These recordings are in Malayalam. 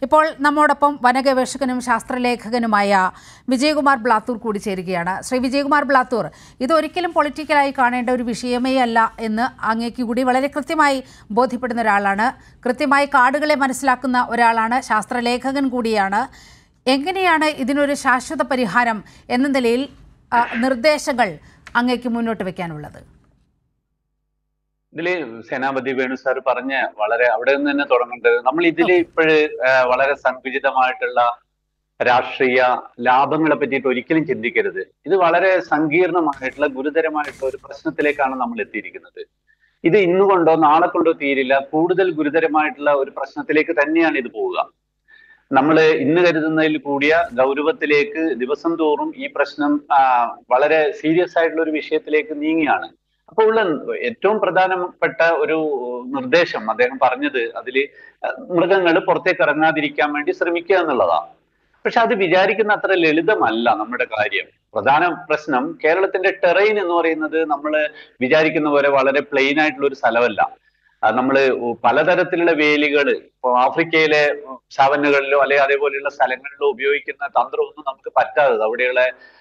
ഇപ്പോൾ നമ്മോടൊപ്പം വനഗവേഷകനും ശാസ്ത്രലേഖകനുമായ വിജയകുമാർ ബ്ലാത്തൂർ കൂടി ചേരുകയാണ്. ശ്രീ വിജയകുമാർ ബ്ലാത്തൂർ, ഇതൊരിക്കലും പൊളിറ്റിക്കലായി കാണേണ്ട ഒരു വിഷയമേ അല്ല എന്ന് അങ്ങേക്ക് കൂടി വളരെ കൃത്യമായി ബോധ്യപ്പെടുന്ന ഒരാളാണ്. കൃത്യമായി കാടുകളെ മനസ്സിലാക്കുന്ന ഒരാളാണ്, ശാസ്ത്രലേഖകൻ കൂടിയാണ്. എങ്ങനെയാണ് ഇതിനൊരു ശാശ്വത പരിഹാരം എന്ന നിലയിൽ നിർദ്ദേശങ്ങൾ അങ്ങേക്ക് മുന്നോട്ട് വയ്ക്കാനുള്ളത്? ഇതില് സേനാപതി വേണു സാർ പറഞ്ഞ വളരെ അവിടെ നിന്ന് തന്നെ തുടങ്ങേണ്ടത്, നമ്മൾ ഇതില് ഇപ്പോഴ് വളരെ സങ്കുചിതമായിട്ടുള്ള രാഷ്ട്രീയ ലാഭങ്ങളെ പറ്റിയിട്ട് ഒരിക്കലും ചിന്തിക്കരുത്. ഇത് വളരെ സങ്കീർണമായിട്ടുള്ള ഗുരുതരമായിട്ടുള്ള ഒരു പ്രശ്നത്തിലേക്കാണ് നമ്മൾ എത്തിയിരിക്കുന്നത്. ഇത് ഇന്നുകൊണ്ടോ നാളെ കൊണ്ടോ തീരില്ല, കൂടുതൽ ഗുരുതരമായിട്ടുള്ള ഒരു പ്രശ്നത്തിലേക്ക് തന്നെയാണ് ഇത് പോവുക. നമ്മൾ ഇന്ന് കരുതുന്നതിൽ കൂടിയ ഗൗരവത്തിലേക്ക് ദിവസം തോറും ഈ പ്രശ്നം വളരെ സീരിയസ് ആയിട്ടുള്ള ഒരു വിഷയത്തിലേക്ക് നീങ്ങിയാണ്. അപ്പോൾ ഉള്ള ഏറ്റവും പ്രധാനപ്പെട്ട ഒരു നിർദ്ദേശം അദ്ദേഹം പറഞ്ഞത്, അതില് മൃഗങ്ങൾ പുറത്തേക്ക് ഇറങ്ങാതിരിക്കാൻ വേണ്ടി ശ്രമിക്കുക എന്നുള്ളതാണ്. പക്ഷെ അത് വിചാരിക്കുന്ന അത്ര ലളിതമല്ല നമ്മുടെ കാര്യം. പ്രധാന പ്രശ്നം കേരളത്തിന്റെ ടെറൈൻ എന്ന് പറയുന്നത് നമ്മൾ വിചാരിക്കുന്ന പോലെ വളരെ പ്ലെയിൻ ആയിട്ടുള്ള ഒരു സ്ഥലമല്ല. നമ്മൾ പലതരത്തിലുള്ള വേലികൾ ഇപ്പോൾ ആഫ്രിക്കയിലെ സാവന്നുകളിലോ അല്ലെങ്കിൽ അതേപോലെയുള്ള സ്ഥലങ്ങളിലോ ഉപയോഗിക്കുന്ന തന്ത്രമൊന്നും നമുക്ക് പറ്റാതെ അവിടെയുള്ള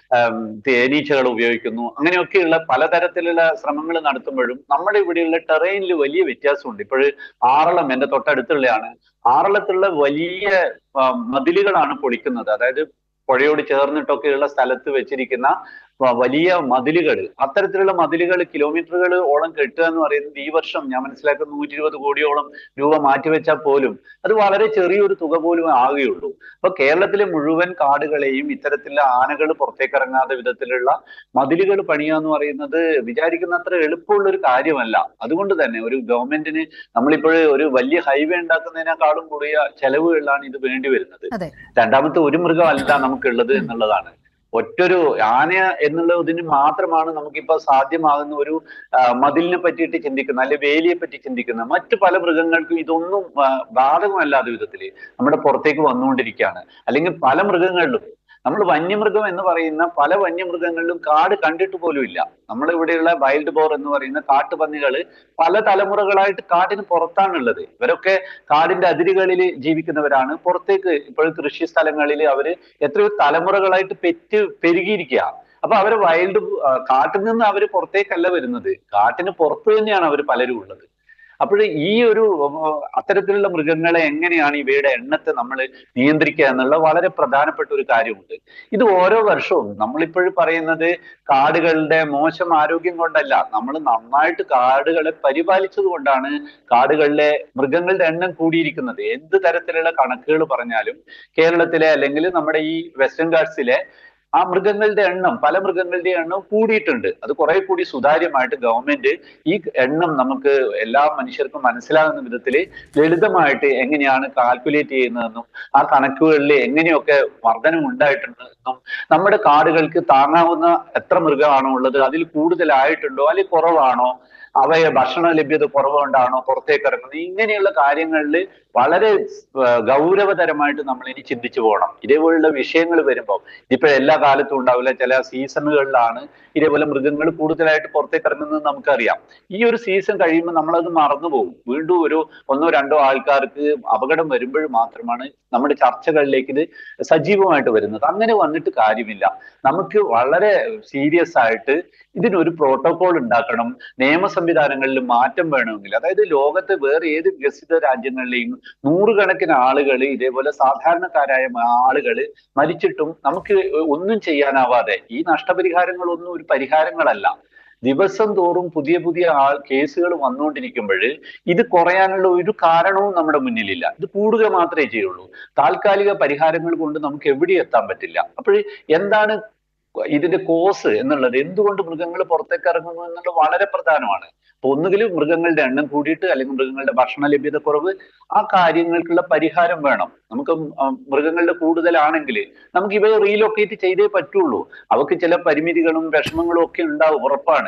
തേനീച്ചകൾ ഉപയോഗിക്കുന്നു. അങ്ങനെയൊക്കെയുള്ള പലതരത്തിലുള്ള ശ്രമങ്ങൾ നടത്തുമ്പോഴും നമ്മുടെ ഇവിടെയുള്ള ടെറൈനിൽ വലിയ വ്യത്യാസമുണ്ട്. ഇപ്പോഴ് ആറളം എന്റെ തൊട്ടടുത്തുള്ളതാണ്. ആറളത്തുള്ള വലിയ മതിലുകളാണ് പൊളിക്കുന്നത്. അതായത് പുഴയോട് ചേർന്നിട്ടൊക്കെയുള്ള സ്ഥലത്ത് വെച്ചിരിക്കുന്ന വലിയ മതിലുകൾ, അത്തരത്തിലുള്ള മതിലുകൾ കിലോമീറ്ററുകൾ ഓളം കെട്ടുക എന്ന് പറയുന്നത് ഈ വർഷം ഞാൻ മനസ്സിലാക്കുന്ന 120 കോടിയോളം രൂപ മാറ്റിവെച്ചാൽ പോലും അത് വളരെ ചെറിയൊരു തുക പോലും ആകുകയുള്ളൂ. അപ്പൊ കേരളത്തിലെ മുഴുവൻ കാടുകളെയും ഇത്തരത്തിലുള്ള ആനകൾ പുറത്തേക്ക് ഇറങ്ങാത്ത വിധത്തിലുള്ള മതിലുകൾ പണിയുക എന്ന് പറയുന്നത് വിചാരിക്കുന്ന അത്ര എളുപ്പമുള്ള ഒരു കാര്യമല്ല. അതുകൊണ്ട് തന്നെ ഒരു ഗവൺമെന്റിന് നമ്മളിപ്പോൾ ഒരു വലിയ ഹൈവേ ഉണ്ടാക്കുന്നതിനേക്കാളും കൂടിയ ചെലവുകളിലാണ് ഇത് വേണ്ടി വരുന്നത്. രണ്ടാമത്തെ ഒരു മൃഗമല്ല നമുക്കുള്ളത് എന്നുള്ളതാണ്. ഒറ്റൊരു ആന എന്നുള്ളതിന് മാത്രമാണ് നമുക്കിപ്പോ സാധ്യമാകുന്ന ഒരു മതിലിനെ പറ്റിയിട്ട് ചിന്തിക്കുന്ന, അല്ലെ വേലിയെ പറ്റി ചിന്തിക്കുന്ന. മറ്റു പല മൃഗങ്ങൾക്കും ഇതൊന്നും ബാധകമല്ലാത്ത വിധത്തില് നമ്മുടെ പുറത്തേക്ക് വന്നുകൊണ്ടിരിക്കുകയാണ്. അല്ലെങ്കിൽ പല മൃഗങ്ങളിലും നമ്മൾ വന്യമൃഗം എന്ന് പറയുന്ന പല വന്യമൃഗങ്ങളിലും കാട് കണ്ടിട്ട് പോലും ഇല്ല. നമ്മളിവിടെയുള്ള വൈൽഡ് ബോർ എന്ന് പറയുന്ന കാട്ടുപന്നികൾ പല തലമുറകളായിട്ട് കാടിന് പുറത്താണുള്ളത്. ഇവരൊക്കെ കാടിന്റെ അതിരുകളിൽ ജീവിക്കുന്നവരാണ്. പുറത്തേക്ക് ഇപ്പോൾ കൃഷി സ്ഥലങ്ങളിൽ അവര് എത്രയോ തലമുറകളായിട്ട് പെരുകിയിരിക്കുക. അപ്പൊ അവര് കാട്ടിൽ നിന്ന് അവര് പുറത്തേക്കല്ല വരുന്നത്, കാട്ടിന് പുറത്ത് തന്നെയാണ് അവർ പലരും ഉള്ളത്. അപ്പോൾ ഈ ഒരു അത്തരത്തിലുള്ള മൃഗങ്ങളെ എങ്ങനെയാണ് ഇവയുടെ എണ്ണത്തെ നമ്മൾ നിയന്ത്രിക്കുക എന്നുള്ള വളരെ പ്രധാനപ്പെട്ട ഒരു കാര്യമുണ്ട്. ഇത് ഓരോ വർഷവും നമ്മളിപ്പോഴും പറയുന്നത് കാടുകളുടെ മോശം ആരോഗ്യം കൊണ്ടല്ല, നമ്മൾ നന്നായിട്ട് കാടുകളെ പരിപാലിച്ചത് കൊണ്ടാണ് കാടുകളിലെ മൃഗങ്ങളുടെ എണ്ണം കൂടിയിരിക്കുന്നത്. എന്ത് തരത്തിലുള്ള കണക്കുകൾ പറഞ്ഞാലും കേരളത്തിലെ അല്ലെങ്കിൽ നമ്മുടെ ഈ വെസ്റ്റേൺ ഗാട്സിലെ ആ മൃഗങ്ങളുടെ എണ്ണം, പല മൃഗങ്ങളുടെ എണ്ണം കൂടിയിട്ടുണ്ട്. അത് കുറെ കൂടി സുതാര്യമായിട്ട് ഗവൺമെന്റ് ഈ എണ്ണം നമുക്ക് എല്ലാ മനുഷ്യർക്കും മനസ്സിലാകുന്ന വിധത്തിൽ ലളിതമായിട്ട് എങ്ങനെയാണ് കാൽക്കുലേറ്റ് ചെയ്യുന്നതെന്നും ആ കണക്കുകളിൽ എങ്ങനെയൊക്കെ വർധനം ഉണ്ടായിട്ടുണ്ടെന്നും നമ്മുടെ കാടുകൾക്ക് താങ്ങാവുന്ന എത്ര മൃഗമാണോ ഉള്ളത് അതിൽ കൂടുതലായിട്ടുണ്ടോ അല്ലെങ്കിൽ കുറവാണോ, അവയെ ഭക്ഷണ ലഭ്യത കുറവുകൊണ്ടാണോ പുറത്തേക്ക് ഇറങ്ങുന്നത്, ഇങ്ങനെയുള്ള കാര്യങ്ങളിൽ വളരെ ഗൗരവതരമായിട്ട് നമ്മൾ ഇനി ചിന്തിച്ചു പോകണം. ഇതേപോലുള്ള വിഷയങ്ങൾ വരുമ്പോൾ ഇതിപ്പോ എല്ലാ കാലത്തും ഉണ്ടാവില്ല, ചില സീസണുകളിലാണ് ഇതേപോലെ മൃഗങ്ങൾ കൂടുതലായിട്ട് പുറത്തേക്ക് ഇറങ്ങുന്നത് നമുക്കറിയാം. ഈ ഒരു സീസൺ കഴിയുമ്പോൾ നമ്മളത് മറന്നുപോകും. വീണ്ടും ഒരു 1-2 ആൾക്കാർക്ക് അപകടം വരുമ്പോൾ മാത്രമാണ് നമ്മുടെ ചർച്ചകളിലേക്ക് ഇത് സജീവമായിട്ട് വരുന്നത്. അങ്ങനെ വന്നിട്ട് കാര്യമില്ല. നമുക്ക് വളരെ സീരിയസ് ആയിട്ട് ഇതിനൊരു പ്രോട്ടോകോൾ ഉണ്ടാക്കണം. നിയമ സംവിധാനങ്ങളിൽ മാറ്റം വേണമെങ്കിൽ, അതായത് ലോകത്തെ വേറെ ഏത് വികസിത രാജ്യങ്ങളിലെയും നൂറുകണക്കിന് ആളുകൾ ഇതേപോലെ സാധാരണക്കാരായ ആളുകൾ മരിച്ചിട്ടും നമുക്ക് ഒന്നും ചെയ്യാനാവാതെ, ഈ നഷ്ടപരിഹാരങ്ങളൊന്നും ഒരു പരിഹാരങ്ങളല്ല. ദിവസം തോറും പുതിയ പുതിയ കേസുകൾ വന്നുകൊണ്ടിരിക്കുമ്പോൾ ഇത് കുറയാനുള്ള ഒരു കാരണവും നമ്മുടെ മുന്നിലില്ല. ഇത് കൂടുക മാത്രമേ ചെയ്യുള്ളൂ. താൽക്കാലിക പരിഹാരങ്ങൾ കൊണ്ട് നമുക്ക് എവിടെ എത്താൻ പറ്റില്ല. അപ്പോൾ എന്താണ് ഇതിന്റെ കോസ് എന്നുള്ളത്, എന്തുകൊണ്ട് മൃഗങ്ങൾ പുറത്തേക്ക് ഇറങ്ങുന്നു എന്നുള്ളത് വളരെ പ്രധാനമാണ്. അപ്പൊ ഒന്നുകിൽ മൃഗങ്ങളുടെ എണ്ണം കൂടിയിട്ട് അല്ലെങ്കിൽ മൃഗങ്ങളുടെ ഭക്ഷണ ലഭ്യത കുറവ്, ആ കാര്യങ്ങൾക്കുള്ള പരിഹാരം വേണം. നമുക്ക് മൃഗങ്ങളുടെ കൂടുതലാണെങ്കിൽ നമുക്ക് ഇവയെ റീലൊക്കേറ്റ് ചെയ്തേ പറ്റുള്ളൂ. അവർക്ക് ചില പരിമിതികളും വിഷമങ്ങളും ഒക്കെ ഉണ്ടാവും, ഉറപ്പാണ്.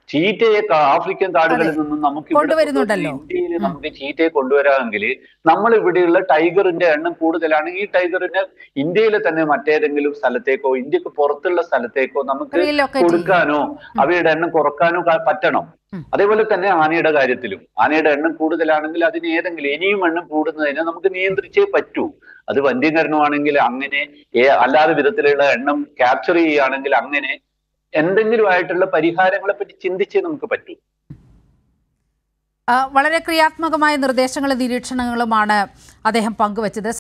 ചീറ്റയെ ആഫ്രിക്കൻ കാടുകളിൽ നിന്നും നമുക്ക് കൊണ്ടുവരുന്നുണ്ടല്ലോ. ഇന്ത്യയിൽ നമുക്ക് ചീറ്റയെ കൊണ്ടുവരാമെങ്കിൽ നമ്മൾ ഇവിടെയുള്ള ടൈഗറിന്റെ എണ്ണം കൂടുതലാണ്. ഈ ടൈഗറിനെ ഇന്ത്യയിലെ തന്നെ മറ്റേതെങ്കിലും സ്ഥലത്തേക്കോ ഇന്ത്യക്ക് പുറത്തുള്ള സ്ഥലത്തേക്കോ നമുക്ക് കൊടുക്കാനോ അവയുടെ എണ്ണം കുറക്കാനോ പറ്റണം. അതേപോലെ തന്നെ ആനയുടെ കാര്യത്തിലും ആനയുടെ എണ്ണം കൂടുതലാണെങ്കിൽ അതിന് ഏതെങ്കിലും ഇനിയും എണ്ണം കൂടുന്നതിനെ നമുക്ക് നിയന്ത്രിച്ചേ പറ്റൂ. അത് വന്ധ്യീകരണമാണെങ്കിൽ അങ്ങനെ, അല്ലാതെ വിധത്തിലുള്ള എണ്ണം ക്യാപ്ചർ ചെയ്യുകയാണെങ്കിൽ അങ്ങനെ, എന്തെങ്കിലും ആയിട്ടുള്ള പരിഹാരങ്ങളെ പറ്റി ചിന്തിച്ചേ നമുക്ക് പറ്റൂ. വളരെ ക്രിയാത്മകമായ നിർദ്ദേശങ്ങളും നിരീക്ഷണങ്ങളുമാണ് അദ്ദേഹം പങ്കുവച്ചത്.